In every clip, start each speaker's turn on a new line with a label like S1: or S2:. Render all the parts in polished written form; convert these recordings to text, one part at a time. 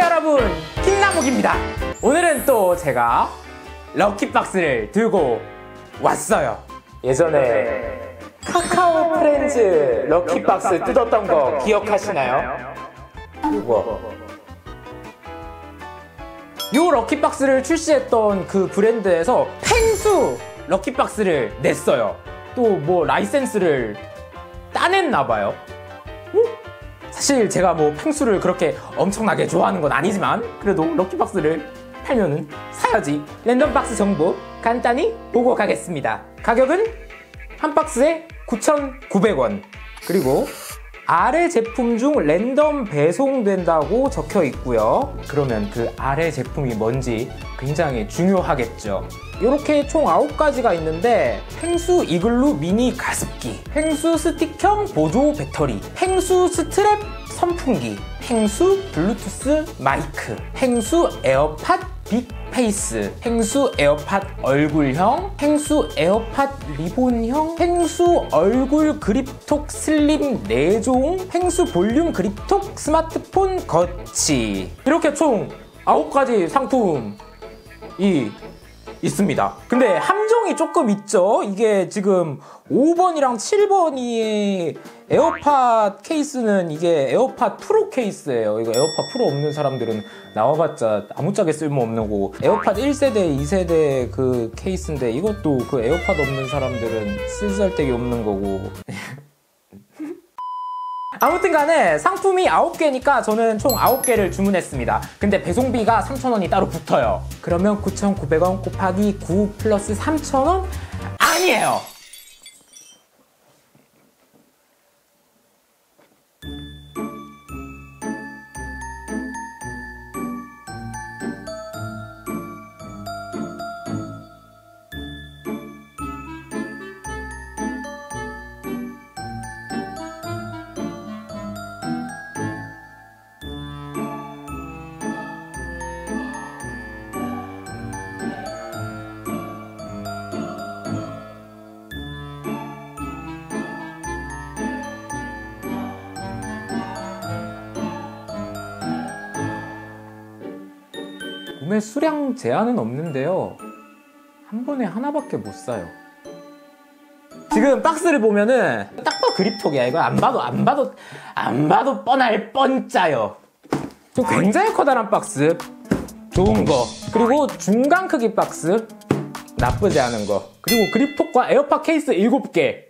S1: 여러분, 킹나무기입니다. 오늘은 또 제가 럭키박스를 들고 왔어요. 예전에 카카오 프렌즈 럭키박스 뜯었던 거 기억하시나요? 이거 요 럭키박스를 출시했던 그 브랜드에서 펭수 럭키박스를 냈어요. 또 뭐 라이센스를 따냈나봐요. 사실 제가 뭐 펭수를 그렇게 엄청나게 좋아하는 건 아니지만 그래도 럭키박스를 팔면은 사야지. 랜덤박스 정보 간단히 보고 가겠습니다. 가격은 한 박스에 9,900원. 그리고 아래 제품 중 랜덤 배송된다고 적혀 있고요. 그러면 그 아래 제품이 뭔지 굉장히 중요하겠죠. 이렇게 총 9가지가 있는데 펭수 이글루 미니 가습기, 펭수 스틱형 보조 배터리, 펭수 스트랩 선풍기, 펭수 블루투스 마이크, 펭수 에어팟 빅 페이스, 펭수 에어팟 얼굴형, 펭수 에어팟 리본형, 펭수 얼굴 그립톡 슬림 4종, 펭수 볼륨 그립톡 스마트폰 거치. 이렇게 총 9가지 상품이 있습니다. 근데 함정이 조금 있죠. 이게 지금 5번이랑 7번이 에어팟 케이스는 이게 에어팟 프로 케이스예요. 이거 에어팟 프로 없는 사람들은 나와봤자 아무짝에 쓸모없는 거고, 에어팟 1세대, 2세대 그 케이스인데 이것도 그 에어팟 없는 사람들은 쓸데기 없는 거고. 아무튼 간에 상품이 9개니까 저는 총 9개를 주문했습니다. 근데 배송비가 3,000원이 따로 붙어요. 그러면 9,900원 곱하기 9 플러스 3,000원? 아니에요! 구매 수량 제한은 없는데요, 한 번에 하나밖에 못 사요. 지금 박스를 보면은 딱 봐 그립톡이야. 이거 안 봐도 뻔할 뻔짜요. 좀 굉장히 커다란 박스, 좋은 거. 그리고 중간 크기 박스, 나쁘지 않은 거. 그리고 그립톡과 에어팟 케이스 7개.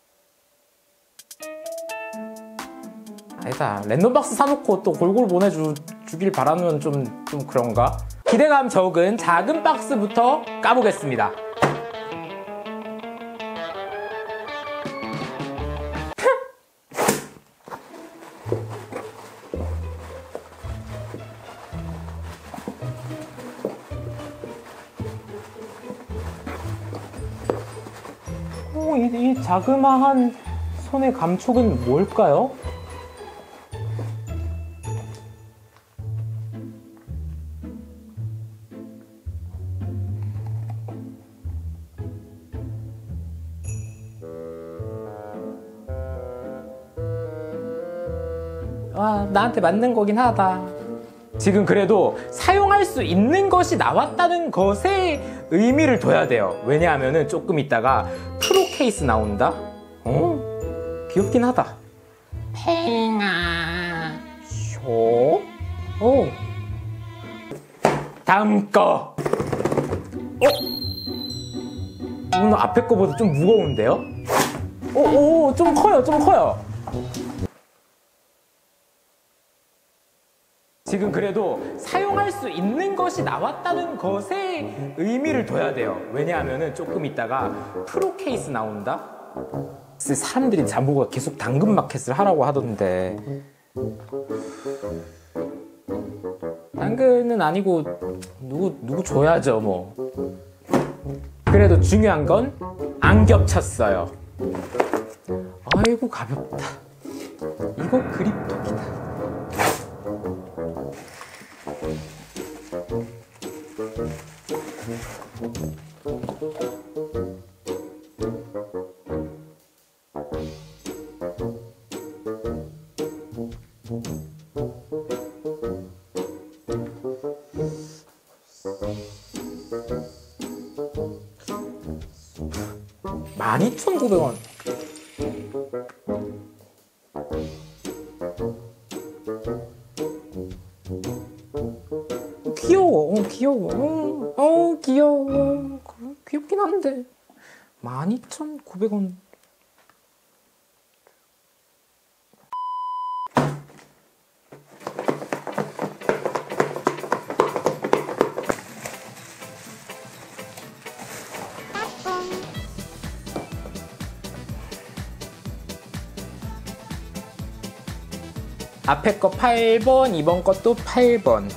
S1: 아니다, 랜덤박스 사놓고 또 골고루 보내주길 바라면 좀 그런가? 기대감 적은 작은 박스부터 까보겠습니다. 이 자그마한 손의 감촉은 뭘까요? 나한테 맞는 거긴 하다. 지금 그래도 사용할 수 있는 것이 나왔다는 것에 의미를 둬야 돼요. 왜냐하면 조금 있다가 프로 케이스 나온다? 귀엽긴 하다. 팽아 쇼. 다음 거. 이건 앞에 거보다 좀 무거운데요? 좀 커요. 지금 그래도 사용할 수 있는 것이 나왔다는 것에 의미를 둬야 돼요. 왜냐하면 조금 있다가 프로 케이스 나온다? 사람들이 저보고 계속 당근마켓을 하라고 하던데, 당근은 아니고 누구 줘야죠 뭐. 그래도 중요한 건 안 겹쳤어요. 아이고 가볍다. 이거 그립톡이다. 12,900원. 귀여워. 귀여워. 귀여워. 귀엽긴 한데 12,900원. 앞에 거 8번, 이번 것도 8번.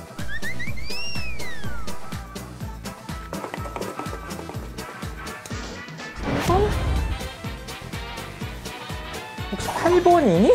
S1: 혹시 8번이니?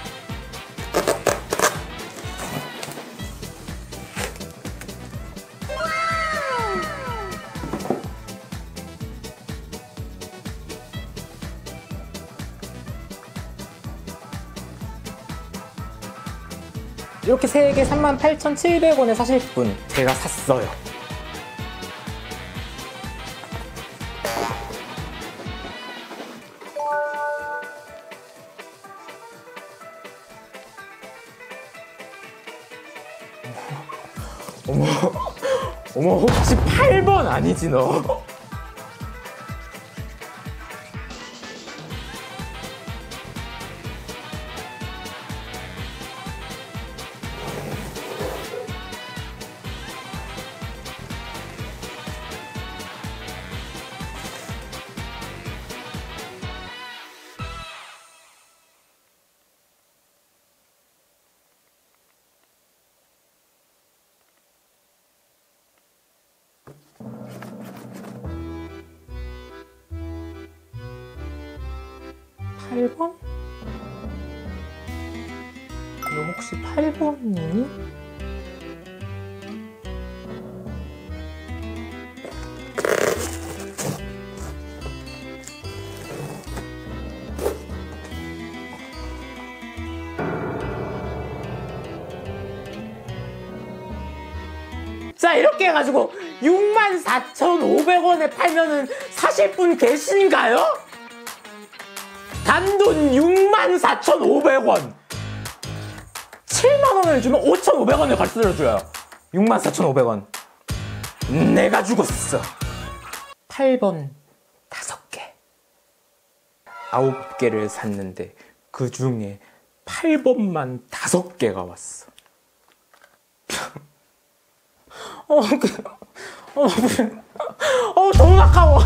S1: 이렇게 3개 38,700원에 사실 분 제가 샀어요. 어머 혹시 8번 아니지 너? 너 혹시 8번이니? 자, 이렇게 해가지고 64,500원에 팔면은 사실 분 계신가요? 단돈 64,500원! 7만원을 주면 5,500원을 걸들어줘요. 64,500원. 내가 죽었어. 8번 5개. 9개를 샀는데 그 중에 8번만 5개가 왔어. 너무 아까워.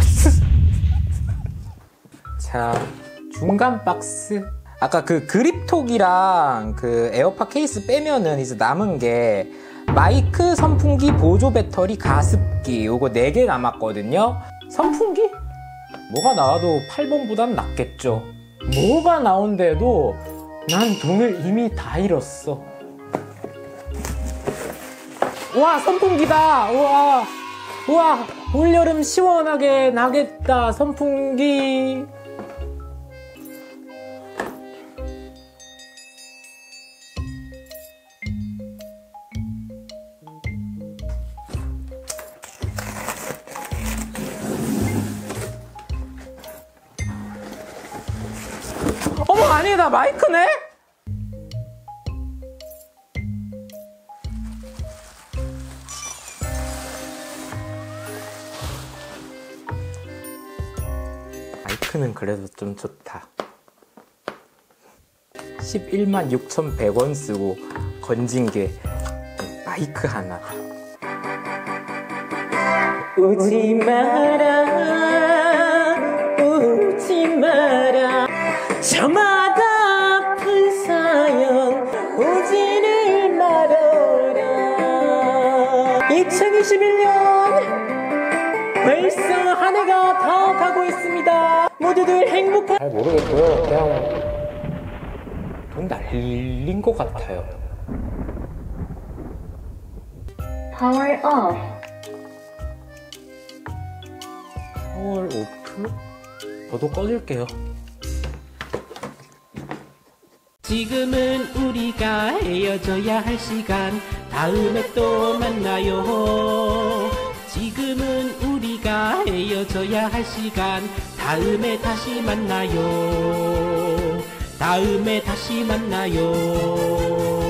S1: 자, 중간 박스. 아까 그 그립톡이랑 그 에어팟 케이스 빼면은 이제 남은 게 마이크, 선풍기, 보조 배터리, 가습기 요거 4개 남았거든요. 선풍기? 뭐가 나와도 8번보단 낫겠죠. 뭐가 나온데도 난 돈을 이미 다 잃었어. 와, 선풍기다. 우와, 올여름 시원하게 나겠다. 선풍기. 어머, 아니다. 마이크네? 마이크는 그래도 좀 좋다. 116,100원 쓰고 건진 게 마이크 하나. 우지 마라, 우지 마라. 저마다 아픈 사연 오지를 말아라. 2021년 벌써 한 해가 다 가고 있습니다. 모두들 행복한... 잘 모르겠고요. 그냥 돈 날린 것 같아요.
S2: Power off.
S1: 파워 오프? 저도 꺼줄게요.
S3: 지금은 우리가 헤어져야 할 시간. 다음에 또 만나요. 지금은 우리가 헤어져야 할 시간. 다음에 다시 만나요. 다음에 다시 만나요.